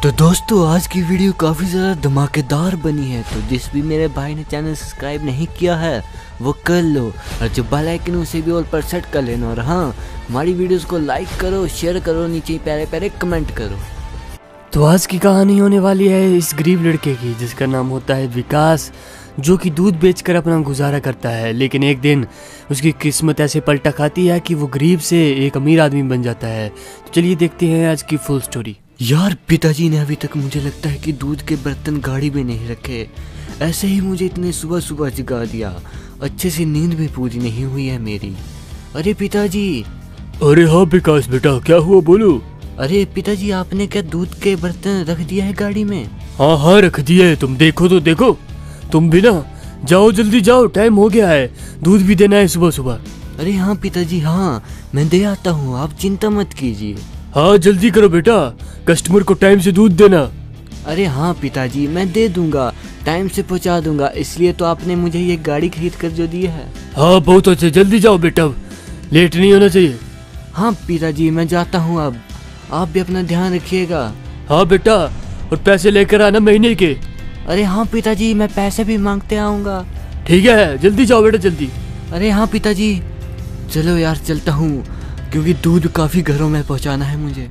तो दोस्तों आज की वीडियो काफ़ी ज़्यादा धमाकेदार बनी है। तो जिस भी मेरे भाई ने चैनल सब्सक्राइब नहीं किया है वो कर लो, और जो बेल आइकन उसे भी ऑल पर सेट कर लेना। और हाँ, हमारी वीडियोस को लाइक करो, शेयर करो, नीचे प्यारे प्यारे कमेंट करो। तो आज की कहानी होने वाली है इस गरीब लड़के की जिसका नाम होता है विकास, जो कि दूध बेचकर अपना गुजारा करता है। लेकिन एक दिन उसकी किस्मत ऐसे पलटा खाती है कि वो गरीब से एक अमीर आदमी बन जाता है। तो चलिए देखते हैं आज की फुल स्टोरी। यार, पिताजी ने अभी तक मुझे लगता है कि दूध के बर्तन गाड़ी में नहीं रखे, ऐसे ही मुझे इतने सुबह सुबह जगा दिया। अच्छे से नींद भी पूरी नहीं हुई है मेरी। अरे पिताजी। अरे हाँ विकास बेटा, क्या हुआ बोलो। अरे पिताजी, आपने क्या दूध के बर्तन रख दिया है गाड़ी में? हाँ हाँ रख दिया है, तुम देखो तो देखो। तुम भी ना जाओ, जल्दी जाओ, टाइम हो गया है, दूध भी देना है सुबह सुबह। अरे हाँ पिताजी, हाँ मैं दे आता हूँ, आप चिंता मत कीजिए। हाँ जल्दी करो बेटा, कस्टमर को टाइम से दूध देना। अरे हाँ पिताजी, मैं दे दूंगा, टाइम से पहुँचा दूंगा, इसलिए तो आपने मुझे ये गाड़ी खरीद कर जो दी है। हाँ बहुत अच्छे, जल्दी जाओ बेटा, लेट नहीं होना चाहिए। हाँ पिताजी, मैं जाता हूँ अब, आप भी अपना ध्यान रखिएगा। हाँ बेटा, और पैसे लेकर आना महीने के। अरे हाँ पिताजी, मैं पैसे भी मांगते आऊँगा। ठीक है, जल्दी जाओ बेटा जल्दी। अरे हाँ पिताजी, चलो यार चलता हूँ, क्योंकि दूध काफ़ी घरों में पहुँचाना है मुझे।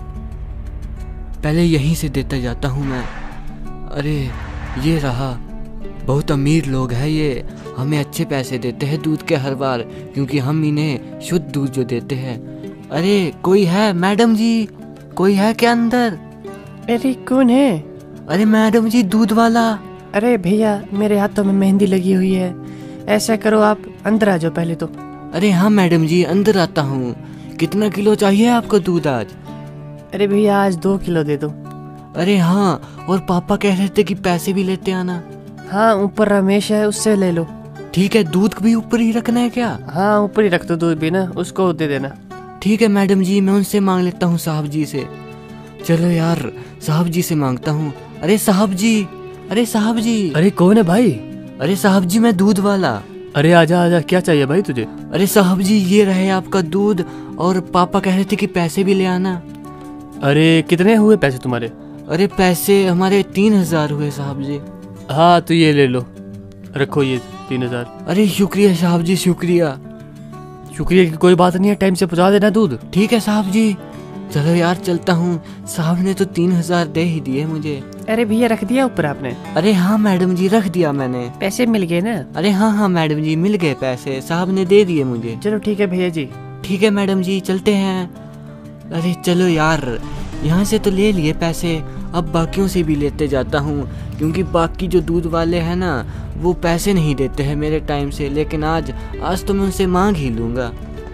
पहले यहीं से देता जाता हूँ मैं। अरे ये रहा, बहुत अमीर लोग हैं ये, हमें अच्छे पैसे देते हैं दूध के हर बार, क्योंकि हम इन्हें शुद्ध दूध जो देते हैं। अरे कोई है? मैडम जी, कोई है क्या अंदर? अरे कौन है? अरे मैडम जी, दूध वाला। अरे भैया, मेरे हाथों में मेहंदी लगी हुई है, ऐसा करो आप अंदर आ जाओ पहले तो। अरे हाँ मैडम जी, अंदर आता हूँ। कितना किलो चाहिए आपको दूध आज? अरे भैया आज 2 किलो दे दो। अरे हाँ, और पापा कह रहे थे कि पैसे भी लेते आना। हाँ ऊपर रमेश है, उससे ले लो। ठीक है, दूध भी ऊपर ही रखना है क्या? हाँ ऊपर ही रख दो दूध भी ना, उसको दे देना। ठीक है मैडम जी, मैं उनसे मांग लेता हूँ, साहब जी से। चलो यार, साहब जी से मांगता हूँ। अरे साहब जी, अरे साहब जी। अरे कौन है भाई? अरे साहब जी, मैं दूध वाला। अरे आजा आजा, क्या चाहिए भाई तुझे? अरे साहब जी, ये रहे आपका दूध, और पापा कह रहे थे कि पैसे भी ले आना। अरे कितने हुए पैसे तुम्हारे? अरे पैसे हमारे 3000 हुए साहब जी। हाँ तो ये ले लो, रखो ये 3000। अरे शुक्रिया साहब जी, शुक्रिया। शुक्रिया की कोई बात नहीं है, टाइम से पहुंचा देना दूध। ठीक है साहब जी, चलो यार चलता हूँ। साहब ने तो 3000 दे ही दिए मुझे। अरे भैया रख दिया ऊपर आपने? अरे हाँ मैडम जी, रख दिया मैंने। पैसे मिल गए ना? अरे हाँ हाँ मैडम जी, मिल गए पैसे, साहब ने दे दिए मुझे। चलो ठीक है भैया जी। ठीक है मैडम जी, चलते हैं। अरे चलो यार, यहाँ से तो ले लिए पैसे, अब बाकियों से भी लेते जाता हूँ, क्योंकि बाकी जो दूध वाले हैं ना, वो पैसे नहीं देते हैं मेरे टाइम से। लेकिन आज तो मैं उनसे मांग ही लूँगा।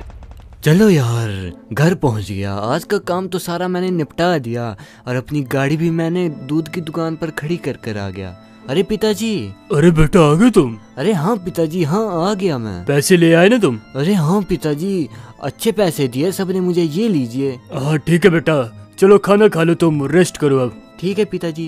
चलो यार, घर पहुंच गया। आज का काम तो सारा मैंने निपटा दिया, और अपनी गाड़ी भी मैंने दूध की दुकान पर खड़ी कर कर आ गया। अरे पिताजी। अरे बेटा आ गए तुम? अरे हाँ पिताजी, हाँ आ गया मैं। पैसे ले आए ना तुम? अरे हाँ पिताजी, अच्छे पैसे दिए सबने मुझे, ये लीजिए। हाँ ठीक है बेटा, चलो खाना खा लो, तुम रेस्ट करो अब। ठीक है पिताजी।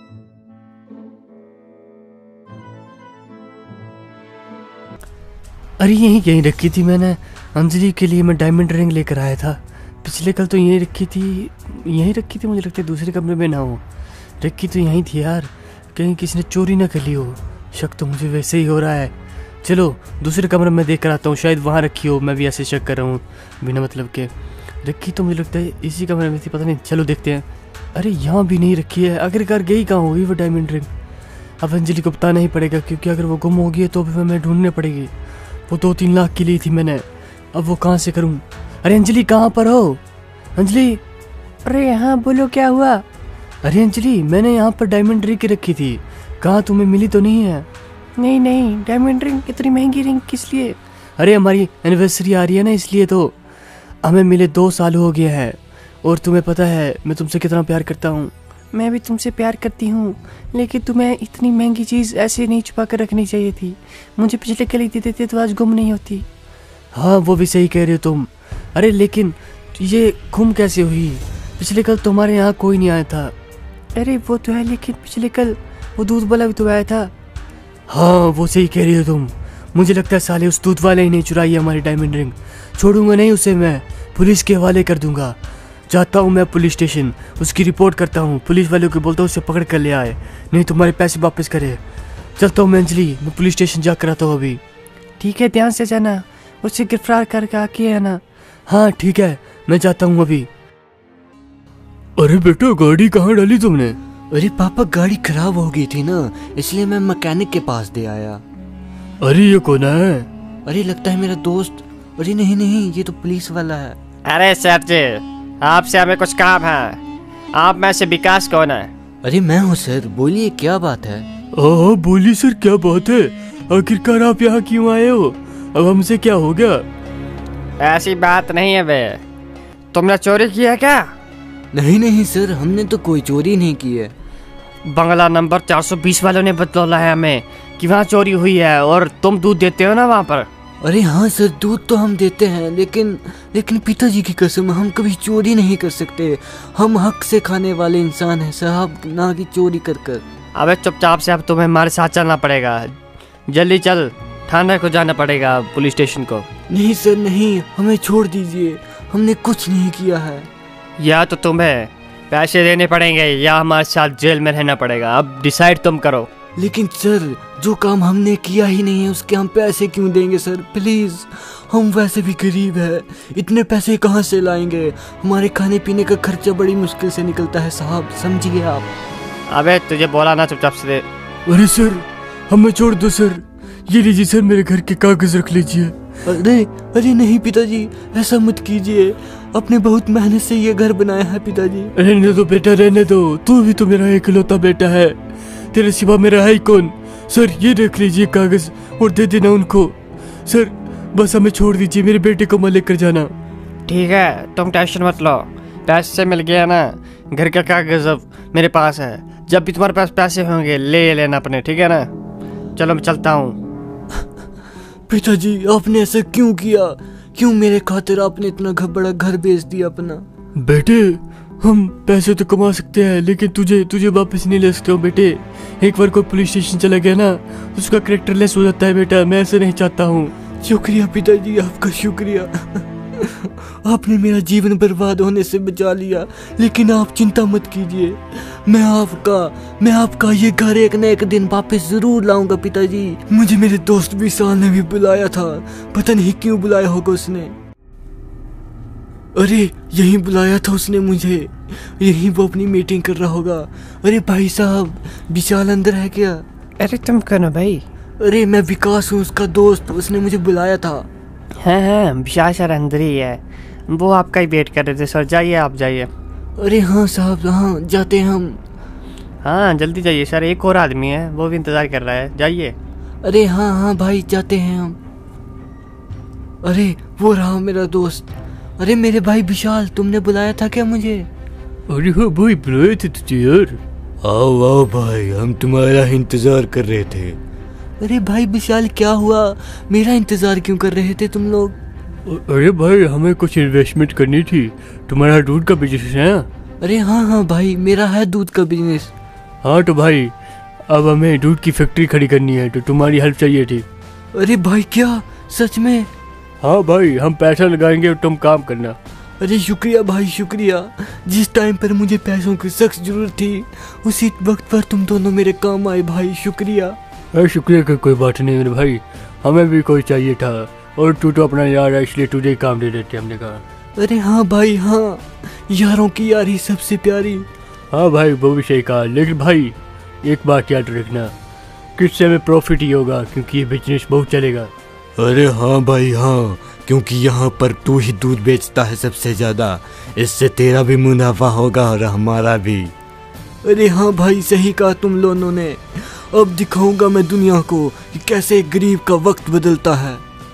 अरे यहीं कहीं रखी थी मैंने, अंजलि के लिए मैं डायमंड रिंग लेकर आया था। पिछले कल तो यहीं रखी थी, मुझे लगता है दूसरे कमरे में ना हो, रखी तो यहीं थी यार, कहीं किसी ने चोरी ना कर ली हो। शक तो मुझे वैसे ही हो रहा है। चलो दूसरे कमरे में देख कर आता हूँ, शायद वहाँ रखी हो, मैं भी ऐसे शक कर रहा हूँ बिना मतलब के। रखी तो मुझे लगता है इसी कमरे में थी, पता नहीं, चलो देखते हैं। अरे यहाँ भी नहीं रखी है, आखिरकार गई कहाँ होगी वो डायमंड रिंग? अब अंजलि को बताना ही पड़ेगा, क्योंकि अगर वो गुम होगी तो फिर मैं ढूंढने पड़ेगी। वो 2-3 लाख की ली थी मैंने, अब वो कहाँ से करूँ? अरे अंजलि कहाँ पर हो? अंजलि। अरे हाँ बोलो, क्या हुआ? अरे अंजलि, मैंने यहाँ पर डायमंड रिंग रखी थी, कहाँ तुम्हें मिली तो नहीं है? नहीं, डायमंड रिंग, इतनी महंगी रिंग किस लिए? अरे हमारी एनिवर्सरी आ रही है ना, इसलिए तो। हमें मिले 2 साल हो गए हैं, और तुम्हें पता है मैं तुमसे कितना प्यार करता हूँ। मैं भी तुमसे प्यार करती हूँ, लेकिन तुम्हें इतनी महंगी चीज़ ऐसे नहीं छुपा कर रखनी चाहिए थी। मुझे पिछले कल ही दे देते तो आज गुम नहीं होती। हाँ वो भी सही कह रहे हो तुम। अरे लेकिन ये गुम कैसे हुई? पिछले कल तुम्हारे यहाँ कोई नहीं आया था। अरे वो तो है, लेकिन पिछले कल वो दूध वाला भी तो आया था। हाँ वो सही कह रही हो तुम, मुझे लगता है साले उस दूध वाले ही नहीं चुराई है हमारी डायमंड रिंग। छोड़ूंगा नहीं उसे, मैं पुलिस के हवाले कर दूंगा। जाता हूँ मैं पुलिस स्टेशन, उसकी रिपोर्ट करता हूँ, पुलिस वालों को बोलता हूँ उसे पकड़ कर ले आए, नहीं तुम्हारे पैसे वापस करे। चलता हूँ मैं अंजलि, मैं पुलिस स्टेशन जा कर आता हूँ अभी। ठीक है, ध्यान से जाना, उसे गिरफ्तार करके आके आना। हाँ ठीक है, मैं जाता हूँ अभी। अरे बेटा, गाड़ी कहाँ डाली तुमने? अरे पापा, गाड़ी खराब हो गई थी ना, इसलिए मैं मैकेनिक के पास दे आया। अरे ये कौन है? अरे लगता है मेरा दोस्त। अरे नहीं नहीं, ये तो पुलिस वाला है। अरे सर जी, आपसे हमें कुछ काम है। आप में से विकास कौन है? अरे मैं हूँ सर, बोलिए क्या बात है। हाँ बोली सर, क्या बात है? आखिरकार आप यहाँ क्यों आए हो? अब हमसे क्या हो गया? ऐसी बात नहीं है बे, तुमने चोरी की है क्या? नहीं नहीं सर, हमने तो कोई चोरी नहीं की है। बंगला नंबर 420 वालों ने बतौला है हमें कि वहाँ चोरी हुई है, और तुम दूध देते हो ना वहाँ पर। अरे हाँ सर, दूध तो हम देते हैं, लेकिन पिताजी की कसम, हम कभी चोरी नहीं कर सकते। हम हक से खाने वाले इंसान हैं साहब, ना कि चोरी कर कर। अबे चुपचाप से, अब तुम्हें हमारे साथ चलना पड़ेगा। जल्दी चल, थाने को जाना पड़ेगा, पुलिस स्टेशन को। नहीं सर नहीं, हमें छोड़ दीजिए, हमने कुछ नहीं किया है। या तो तुम्हें पैसे देने पड़ेंगे या हमारे साथ जेल में रहना पड़ेगा। अब डिसाइड तुम करो। लेकिन सर, जो काम हमने किया ही नहीं है उसके हम पैसे क्यों देंगे सर? प्लीज, हम वैसे भी गरीब है, इतने पैसे कहाँ से लाएंगे? हमारे खाने पीने का खर्चा बड़ी मुश्किल से निकलता है साहब, समझिए आप। अबे तुझे बोला ना, चुपचाप से दे। अरे सर, हमें छोड़ दो सर, ये लीजिए सर, मेरे घर के कागज रख लीजिए। अरे नहीं पिताजी, ऐसा मत कीजिए, अपने बहुत मेहनत से ये घर बनाया है पिताजी। रहने दो बेटा, रहने दो, तू भी तो मेरा इकलौता बेटा है, तेरे सिवा मेरा है ही कौन? सर ये रख लीजिए कागज और दे देना उनको। सर बस हमें छोड़ दीजिए, मेरे बेटे को मत लेकर जाना। ठीक है, तुम टेंशन मत लो, पैसे मिल गया ना, घर का कागज अब मेरे पास है। जब भी तुम्हारे पास पैसे होंगे ले लेना अपने, ठीक है ना? चलो मैं चलता हूँ। पिताजी, आपने ऐसा क्यों किया? क्यों मेरे खातिर आपने इतना बड़ा घर बेच दिया अपना? बेटे, हम पैसे तो कमा सकते हैं, लेकिन तुझे वापस नहीं ले सकते हो बेटे। एक बार कोई पुलिस स्टेशन चला गया ना, उसका कैरेक्टर लेस हो जाता है बेटा, मैं ऐसे नहीं चाहता हूँ। शुक्रिया पिताजी, आपका शुक्रिया। आपने मेरा जीवन बर्बाद होने से बचा लिया, लेकिन आप चिंता मत कीजिए, मैं आपका ये घर एक न एक दिन वापस जरूर लाऊंगा पिताजी। मुझे मेरे दोस्त विशाल ने भी बुलाया था, पता नहीं क्यों बुलाया होगा उसने। अरे यहीं बुलाया था उसने मुझे, यहीं वो अपनी मीटिंग कर रहा होगा। अरे भाई साहब, विशाल अंदर है क्या? अरे तुम कौन हो भाई? अरे मैं विकास हूँ, उसका दोस्त, उसने मुझे बुलाया था। हाँ, विशाल सर अंदर ही है, वो आपका ही वेट कर रहे थे सर। जाइए, आप जाइए। अरे हाँ साहब, हाँ जाते हैं हम। हाँ जल्दी जाइए सर, एक और आदमी है वो भी इंतजार कर रहा है, जाइए। अरे हाँ भाई, जाते हैं हम। अरे वो रहा मेरा दोस्त। अरे मेरे भाई विशाल, तुमने बुलाया था क्या मुझे? अरे हाँ भाई, बुलाए थे तुझे यार। आओ भाई, हम तुम्हारा इंतजार कर रहे थे। अरे भाई विशाल, क्या हुआ? मेरा इंतजार क्यों कर रहे थे तुम लोग? अरे भाई, हमें कुछ इन्वेस्टमेंट करनी थी, तुम्हारा दूध का बिजनेस है? अरे हाँ भाई, मेरा है दूध का बिजनेस। हाँ तो भाई, अब हमें दूध की फैक्ट्री खड़ी करनी है, तो तुम्हारी हेल्प चाहिए थी। अरे भाई क्या, सच में? हाँ भाई, हम पैसा लगाएंगे और तुम काम करना। अरे शुक्रिया भाई, शुक्रिया। जिस टाइम पर मुझे पैसों की सख्त जरूरत थी, उसी वक्त पर तुम दोनों मेरे काम आए भाई, शुक्रिया। अरे शुक्रिया का कोई बात नहीं मेरे भाई, हमें भी कोई चाहिए था, और तू तो अपना यार है, इसलिए तुझे काम दे देते हमने कहा। अरे हाँ भाई हाँ, यारों की यारी सबसे प्यारी। हाँ भाई, वो भी सही कहा, लेकिन भाई एक बात याद रखना, किससे हमें प्रॉफिट ही होगा, क्योंकि ये बिजनेस बहुत चलेगा। अरे हाँ भाई हाँ, क्योंकि यहाँ पर तू ही दूध बेचता है सबसे ज्यादा, इससे तेरा भी मुनाफा होगा और हमारा भी। अरे हाँ भाई, सही कहा तुम दोनों ने। अब दिखाऊंगा मैं दुनिया को कि कैसे एक गरीब का वक्त बदलता है।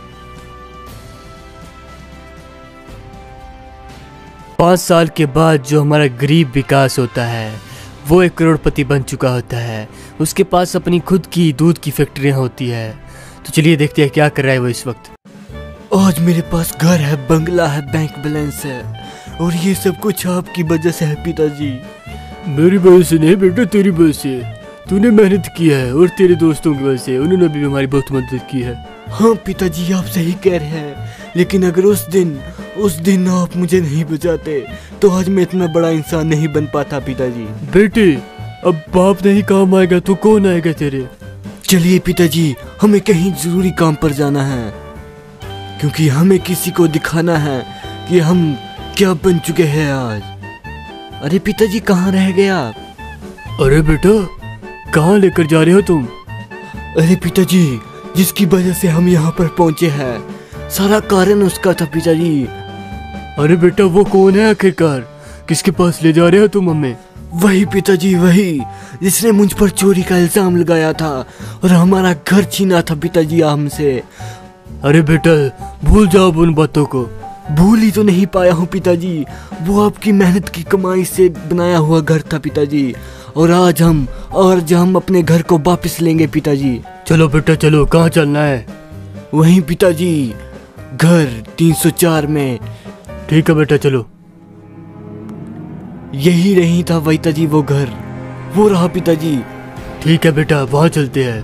5 साल के बाद जो हमारा गरीब विकास होता है, वो 1 करोड़पति बन चुका होता है, उसके पास अपनी खुद की दूध की फैक्ट्रियाँ होती है। तो चलिए देखते हैं क्या कर रहा है वो इस वक्त। आज मेरे पास घर है, बंगला है, बैंक बैलेंस है, और ये सब कुछ आपकी वजह से है पिताजी। मेरी वजह से नहीं बेटा, तेरी वजह से, तूने मेहनत की है, और तेरे दोस्तों की वजह से, उन्होंने भी हमारी बहुत मदद की है। हाँ पिताजी, आप सही कह रहे हैं, लेकिन अगर उस दिन उस दिन आप मुझे नहीं बचाते तो आज मैं इतना बड़ा इंसान नहीं बन पाता पिताजी। बेटे अब बाप नहीं काम आएगा तो कौन आएगा तेरे। चलिए पिताजी, हमें कहीं जरूरी काम पर जाना है, क्योंकि हमें किसी को दिखाना है कि हम क्या बन चुके हैं आज। अरे पिताजी कहाँ रह गए आप? अरे बेटा कहाँ लेकर जा रहे हो तुम? अरे पिताजी, जिसकी वजह से हम यहाँ पर पहुँचे हैं, सारा कारण उसका था पिताजी। अरे बेटा वो कौन है आखिरकार, किसके पास ले जा रहे हो तुम हमें? वही पिताजी, वही जिसने मुझ पर चोरी का इल्जाम लगाया था और हमारा घर छीना था पिताजी हमसे। अरे बेटा भूल जाओ उन बातों को। भूल ही तो नहीं पाया हूँ पिताजी, वो आपकी मेहनत की कमाई से बनाया हुआ घर था पिताजी, और आज हम अपने घर को वापस लेंगे पिताजी। चलो बेटा चलो, कहाँ चलना है? वहीं पिताजी, घर 304 में। ठीक है बेटा चलो। यही नहीं था पिताजी वो घर, वो रहा पिताजी। ठीक है बेटा वहाँ चलते हैं।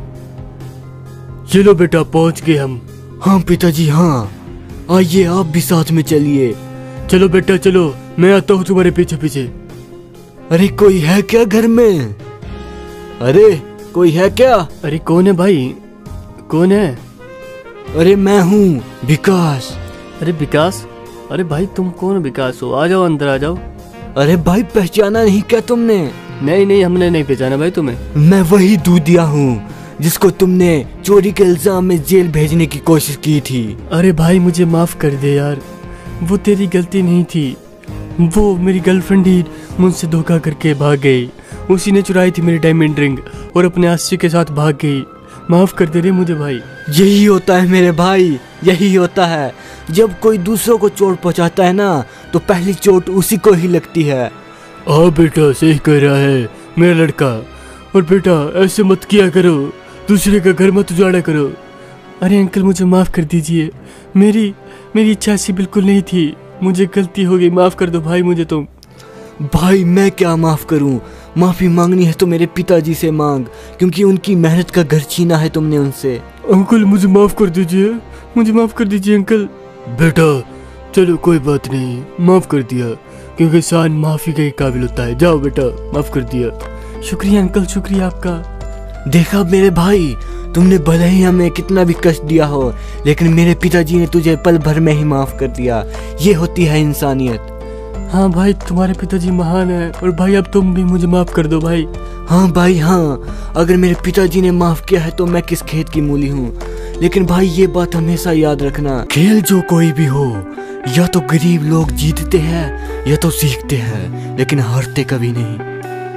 चलो बेटा पहुँच गए हम। हाँ पिताजी हाँ, आइए आप भी साथ में चलिए। चलो बेटा चलो, मैं आता हूँ तुम्हारे पीछे पीछे। अरे कोई है क्या घर में? अरे कोई है क्या? अरे कौन है भाई, कौन है? अरे मैं हूँ विकास। अरे विकास? अरे भाई तुम कौन विकास हो? आ जाओ अंदर आ जाओ। अरे भाई पहचाना नहीं क्या तुमने? नहीं हमने नहीं पहचाना भाई तुम्हें। मैं वही दूधिया हूँ जिसको तुमने चोरी के इल्जाम में जेल भेजने की कोशिश की थी। अरे भाई मुझे माफ कर दे यार, वो तेरी गलती नहीं थी, वो मेरी गर्लफ्रेंड ही मुझसे धोखा करके भाग गई। उसी ने चुराई थी मेरी डायमंड रिंग और अपने आशिक के साथ भाग गई। माफ कर दे रे मुझे भाई। यही होता है मेरे भाई, यही होता है। जब कोई दूसरों को चोट पहुंचाता है ना, तो पहली चोट उसी को ही लगती है। हाँ बेटा सही कह रहा है मेरा लड़का। और बेटा ऐसे मत किया करो, दूसरे का घर मत उजाड़ा करो। अरे अंकल मुझे माफ कर दीजिए, मेरी इच्छा ऐसी बिल्कुल नहीं थी, मुझे गलती हो गई, माफ कर दो भाई मुझे तुम। भाई मैं क्या माफ करूं? माफी मांगनी है तो मेरे पिताजी से मांग, क्योंकि उनकी मेहनत का घर छीना है तुमने उनसे। अंकल मुझे माफ कर दीजिए, मुझे माफ कर दीजिए अंकल। बेटा चलो कोई बात नहीं, माफ कर दिया, क्योंकि इंसान माफी के काबिल होता है। जाओ बेटा माफ कर दिया। शुक्रिया अंकल, शुक्रिया आपका। देखा मेरे भाई, तुमने भले ही हमें कितना भी कष्ट दिया हो, लेकिन मेरे पिताजी ने तुझे पल भर में ही माफ कर दिया। ये होती है इंसानियत। हाँ भाई तुम्हारे पिताजी महान है, और भाई अब तुम भी मुझे माफ कर दो भाई। हाँ भाई हाँ, अगर मेरे पिताजी ने माफ किया है तो मैं किस खेत की मूली हूँ। लेकिन भाई ये बात हमेशा याद रखना, खेल जो कोई भी हो, या तो गरीब लोग जीतते हैं या तो सीखते हैं, लेकिन हारते कभी नहीं।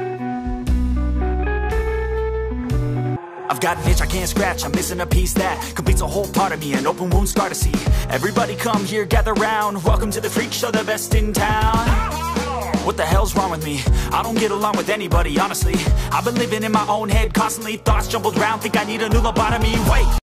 I've got an itch I can't scratch, I'm missing a piece that completes a whole part of me, an open wound scar to see. Everybody come here, gather round, welcome to the freak show, the best in town. What the hell's wrong with me? I don't get along with anybody, honestly. I've been living in my own head constantly, thoughts jumbled round, think I need a new lobotomy. Wait!